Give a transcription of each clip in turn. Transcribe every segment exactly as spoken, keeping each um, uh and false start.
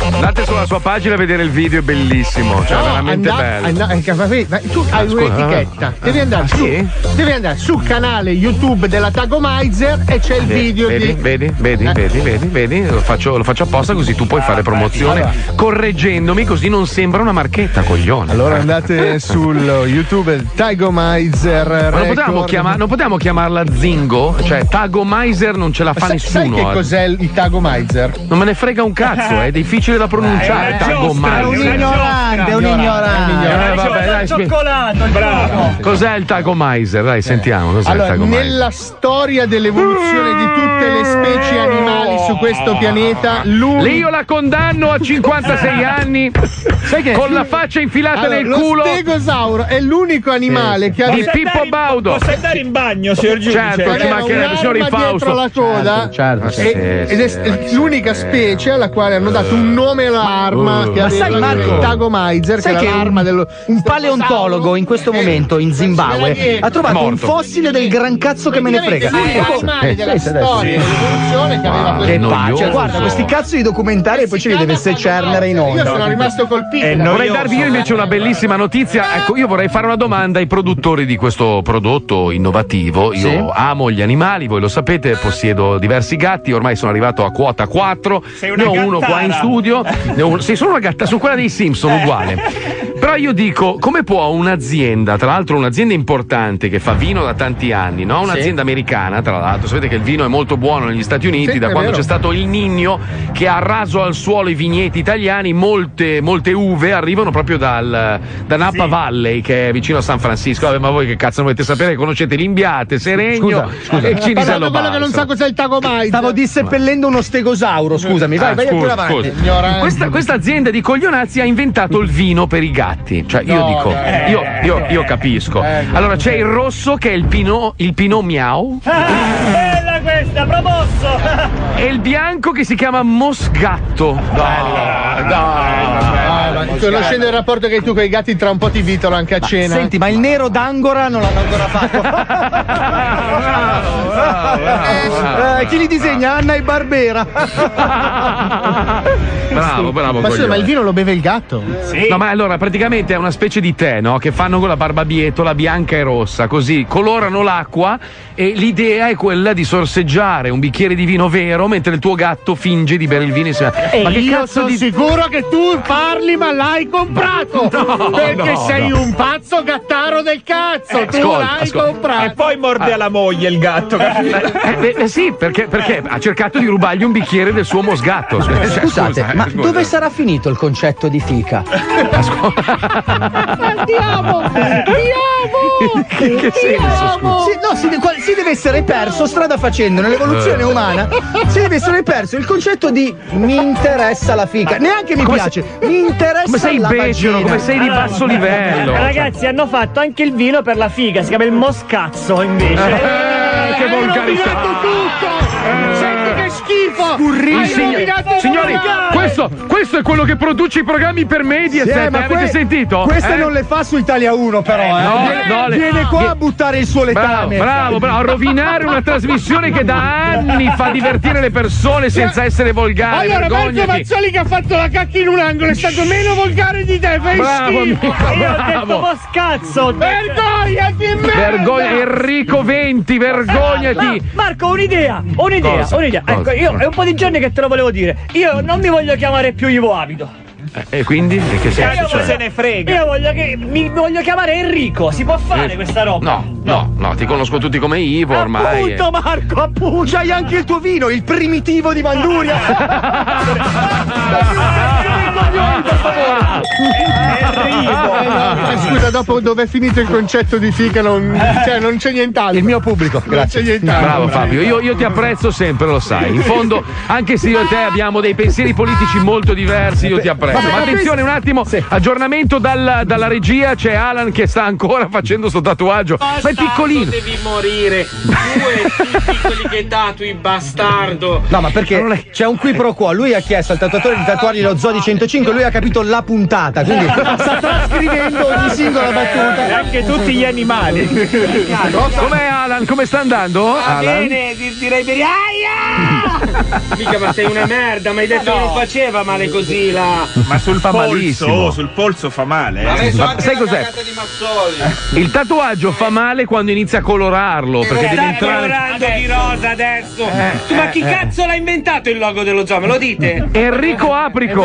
Andate sulla sua pagina a vedere il video, è bellissimo, cioè no, veramente and- bello. and- and- ma tu hai Scusa, un'etichetta, no. devi andare Ah, su, sì? devi andare sul canale YouTube della Tagomizer e c'è il Vedi, video vedi, di vedi, vedi, Eh. vedi, vedi, vedi, lo faccio, lo faccio apposta così tu puoi fare promozione allora. correggendomi, così non sembra una marchetta, coglione. Allora andate sul YouTube Tagomizer. Ma non potevamo, chiama- non potevamo chiamarla Zingo? Cioè Tagomizer non ce la fa Sai, sai nessuno. che eh. cos'è il il Tagomizer? Non me ne frega un cazzo, è difficile da pronunciare. È un Tagomizer. ignorante, è un ignorante. Eh, vabbè, dai, spie- Bravo. Cos'è il Tagomizer? Dai, sentiamo. Cos'è Allora, il Tagomizer? nella storia dell'evoluzione di tutte le specie animali su questo pianeta, lui. Lì io la condanno a cinquantasei anni Sai che con la faccia infilata Allora, nel lo culo stegosauro è l'unico animale che ha di Pippo Baudo. Posso andare in bagno, signor Giudice? Certo, ci aveva mancherebbe, signor un'arma Fausto. dietro la coda. Certo, Sì, E- sì, ed è sì, s- sì, l'unica sì. specie alla quale hanno dato un nome all'arma Uh. che Ma aveva sai, Marco, il Tagomizer, che sai era che l'arma un, dello un paleontologo in questo momento in Zimbabwe ha trovato un Morto. fossile del gran cazzo che me ne frega. L'unico animale della Sì, sì, adesso. storia dell'evoluzione che aveva Che questo Che noioso. pace, guarda questi cazzo di documentari e poi ce li deve secernere in Io sono onda. rimasto colpito. Eh, da- no, Vorrei io darvi io so- invece una bellissima notizia. Ecco, io vorrei fare una domanda ai produttori di questo prodotto innovativo. Io Sì. amo gli animali, voi lo sapete, possiedo diversi gatti, ormai sono arrivato a quota quattro. Sei una Ne ho uno qua in gattara. studio. Ne ho uno- sì, sono una gatta, sono quella dei Simpson, uguale. Però io dico, come può un'azienda, tra l'altro un'azienda importante che fa vino da tanti anni, no? Un'azienda americana, tra l'altro, sapete che il vino è molto buono negli Stati Uniti, Sì, da è quando vero. c'è stato il Niño che ha raso al suolo i vigneti italiani, molte, molte uve arrivano proprio dal, da Napa Sì. Valley, che è vicino a San Francisco. Vabbè, ma voi che cazzo non volete sapere? Conoscete l'Imbiate, Seregno Scusa, scusa. e Cinisello Parlando quello che non sa Balsamo. cos'è il Tagomizer. Stavo disseppellendo uno stegosauro, scusami, vai, Ah, vai scusa, pure avanti. scusa. Ignorante. Questa, questa azienda di coglionazzi ha inventato il vino per i gatti. Cioè, io No, dico, dai. io, io, io capisco. Allora, c'è il rosso che è il Pinot, il Pinot Miau, Ah, bella questa, promosso! e il bianco che si chiama Mosgatto. Ah, ma conoscendo il rapporto che hai tu con i gatti, tra un po' ti vitolo anche a cena. Senti, ma il nero d'Angora non l'hanno ancora fatto. Eh, chi li disegna? Anna e Barbera. Bravo, bravo. ma scusa, coglione. ma il vino lo beve il gatto? Sì. No, ma allora praticamente è una specie di tè, no? Che fanno con la barbabietola bianca e rossa, così colorano l'acqua e l'idea è quella di sorseggiare un bicchiere di vino vero mentre il tuo gatto finge di bere il vino insieme. E Ma che io cazzo sono di sicuro che tu parli, ma l'hai comprato! No, perché no, sei no. un pazzo gattaro del cazzo! tu ascolta, l'hai ascolta. comprato! E poi morde alla moglie il gatto. Eh, beh, eh, sì, perché, perché ha cercato di rubargli un bicchiere del suo mosgatto. Cioè, Scusate, scusa, eh, ma scusa. dove sarà finito il concetto di fica? Andiamo! Andiamo! Che, che senso, scusa? Si, no, si, de- qual- si deve essere perso strada facendo nell'evoluzione umana. Si deve essere perso il concetto di mi interessa la fica. Neanche mi Come piace, mi interessa Come sei la becero, vagina. come sei di basso livello. Ragazzi, hanno fatto anche il vino per la figa, si chiama il Moscazzo invece. Eh, che Hai volgarità! rovinato tutto! Senti che schifo! Il Hai sign- rovinato signori, tutto! questo, questo è quello che produce i programmi per Mediaset. Sì, ma avete que- sentito? Queste Eh? non le fa su Italia uno, però. Eh. No, viene, no, le- viene qua vie- a buttare il suo Bravo, letame. bravo, bravo, a rovinare una trasmissione che da anni fa divertire le persone senza essere volgare. Allora, Marco Vergognati. Mazzoli che ha fatto la cacca in un angolo è stato meno volgare di te, fai Bravo, schifo! amico, Io ho detto bravo. Moscazzo. ho detto- Vergognati, merda! Vergogna, Enrico Venti, vergognati. Ma- Marco, un'idea, un'idea, Cosa? un'idea. Ecco, Cosa? io è un po' di giorni che te lo volevo dire. Io non mi voglio chiamare più Ivo Abido. E quindi? In che senso? Cazzo Cioè? se ne frega. Io voglio che mi voglio chiamare Enrico. Si può fare questa roba? No, no, no, ti conosco tutti come Ivo ormai. Appunto, Marco, appunto. C'hai anche il tuo vino, il primitivo di Manduria. Eh, scusa, dopo dove è finito il concetto di fica non, cioè, non c'è nient'altro. Il mio pubblico, Non grazie. c'è nient'altro. Bravo Fabio, io, io ti apprezzo sempre, lo sai. In fondo, anche se io e te abbiamo dei pensieri politici molto diversi, io ti apprezzo. Ma attenzione un attimo, aggiornamento dalla, dalla regia, c'è Alan che sta ancora facendo sto tatuaggio. Ma è piccolino. Devi morire. Due piccoli che tatui, bastardo. No, ma perché c'è un qui pro quo. Lui ha chiesto al tatuatore di tatuargli lo Zodi centocinque, lui ha capito la puntata, quindi sta trascrivendo ogni singola E battuta. anche tutti gli animali. Com'è Alan? Come sta andando? Va Alan? bene, di- direi per aia! Mica, ma sei una merda, mi hai detto che non faceva male così la. Ma sul Fa polso, malissimo. sul polso fa male. Ha Eh. messo Ma anche sai la cos'è? cagata di Mazzoli. Il tatuaggio fa male quando inizia a colorarlo, perché deve entrare. colorando di rosa adesso. Ma chi cazzo l'ha inventato il logo dello zoo? Me lo dite? Enrico Aprico.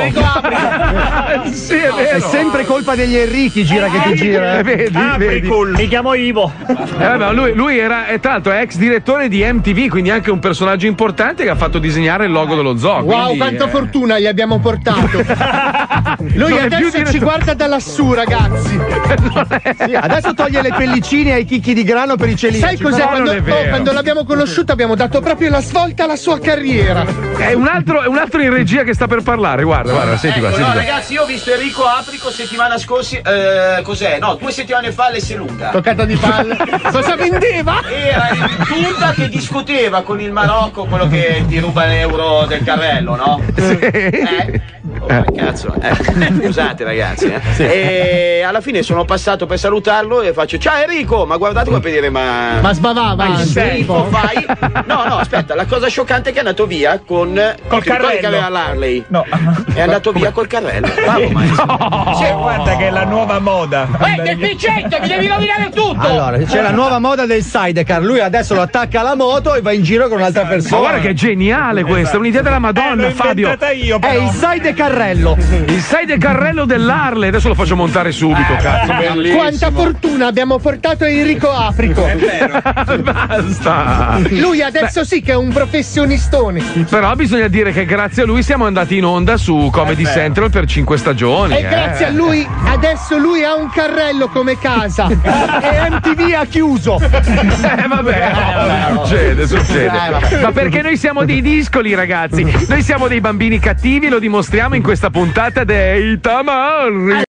Sì, è vero. È sempre colpa degli Enrichi, gira che ti gira. Eh, vedi, vedi. Apricol. Mi chiamo Ivo. Eh, vabbè, lui, lui era, e tra l'altro, è ex direttore di M T V, quindi anche un personaggio importante che ha fatto disegnare il logo dello zoo. Wow, quindi, quanta eh, fortuna gli abbiamo portato. Lui Non è più adesso ci direttore. guarda da lassù, ragazzi. Sì, adesso toglie le pellicine ai chicchi di grano per i celiaci. Sai cos'è? no, Quando, non è vero. oh, quando l'abbiamo conosciuto abbiamo dato proprio la svolta alla sua carriera. È un altro, è un altro in regia che sta per parlare. Guarda, guarda, senti qua, Ecco, senti no, qua. ragazzi, io ho visto Enrico Aprico settimana scorsa, eh, cos'è? No, due settimane fa all'Esselunga. Toccata di palle. Cosa vendeva? Era in punta che discuteva con il Marocco, quello che ti ruba l'euro del carrello, no? Eh? Oh, ma cazzo, eh. Scusate ragazzi, eh. E alla fine sono passato per salutarlo e faccio ciao Enrico, ma guardate come per dire ma. Ma sbavava anche. Enrico fai? No, no, aspetta, la cosa scioccante è che è andato via con. Col ti ricordi carrello. che aveva l'Harley? No. È andato via col carrello. Bravo, maestro. Sì, guarda che è la nuova moda. Eh, deficiente, mi devi rovinare tutto! Allora, c'è la nuova moda del sidecar. Lui adesso lo attacca alla moto e va in giro con un'altra Ma persona. guarda che è geniale questa, è un'idea della Eh, Madonna, l'ho Fabio. inventata io, È però. il sidecarrello. Il side carrello dell'Harley, adesso lo faccio montare subito, cazzo. Bellissimo. Quanta fortuna abbiamo portato a Enrico Aprico. Basta. Lui adesso sì che è un professionistone. Però bisogna dire che grazie a lui siamo andati in onda su Comedy Central per cinque stagioni. E eh. grazie a lui adesso lui ha un carrello come casa. E M T V ha chiuso. Eh vabbè, no, succede, succede. Ma perché noi siamo dei discoli, ragazzi. Noi siamo dei bambini cattivi e lo dimostriamo in questa puntata dei Tamarri.